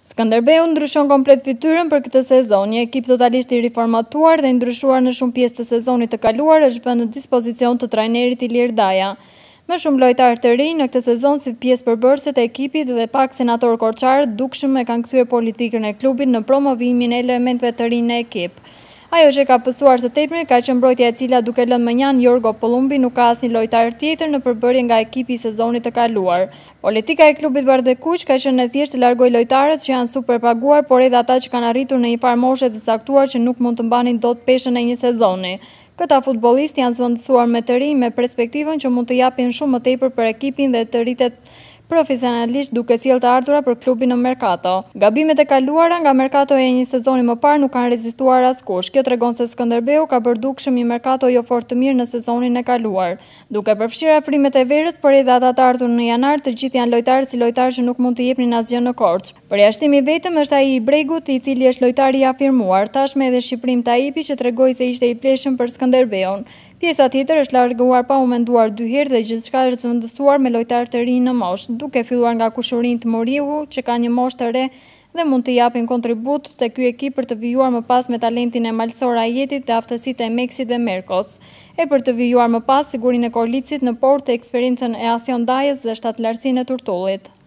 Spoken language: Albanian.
Skënderbeu ndryshon komplet fytyrën për këtë sezon. Një ekip totalisht i riformatuar dhe ndryshuar në shumë pjesë të sezonit të kaluar është vënë në dispozicion të trajnerit Ilir Daja. Më shumë lojtarë të rinj në këtë sezon si pjesë përbërëse të ekipit dhe pak senator Korçar dukshëm e kanë kthyer politikën e klubit në promovimin e elementëve të rinj në ekip. Ajo që ka pësuar së tepëri ka qenë mbrojtja e cila duke lënë mënjan Jorgo Pollumbi nuk ka asnjë lojtar tjetër në përbërje nga ekipi i sezonit të kaluar. Politika e klubit Bardekuq ka qenë e thjeshtë të largojë lojtarët që janë superpaguar, por edhe ata që kanë arritur në një farë moshe të caktuar që nuk mund të mbanin dot peshën e një sezoni. Këta futbollistë janë zvendësuar me të rinj me perspektivën që mund të japin shumë më tepër për ekipin dhe të rritet profesionalisht duke sjellë të ardhurat për klubin në merkato. Gabimet e kaluara nga merkato e një sezoni më parë nuk kanë rezistuar askush. Kjo tregon se Skënderbeu ka bërë dukshëm një merkato jo fort të mirë në sezonin e kaluar. Duke përfshirë afrimet e verës, por edhe ata të ardhur në janar, të gjithë janë lojtarë si lojtarë që nuk mund të jepnin asgjë në Korçë. Përjashtimi vetëm është ai i Bregut, i cili është lojtar i afirmuar, tashmë edhe Shqiprim Taipi që tregoi se ishte i pleshëm për Skënderbeun. Pjesa tjetër është larguar pa u menduar 2 herë dhe gjithçka është zvendësuar me lojtarë të rinj në moshë, duke filluar nga Kushurin Tmoriu, që ka një moshë të re dhe mund të japin kontribut te ky ekip për të vijuar më pas me talentin e Malsor Ajetit dhe aftësitë e Meksit dhe Merkos, e për të vijuar më pas sigurinë e Korlicit në Portë, eksperiencën e Asion Dajës dhe shtatlarësinë e Turtullit.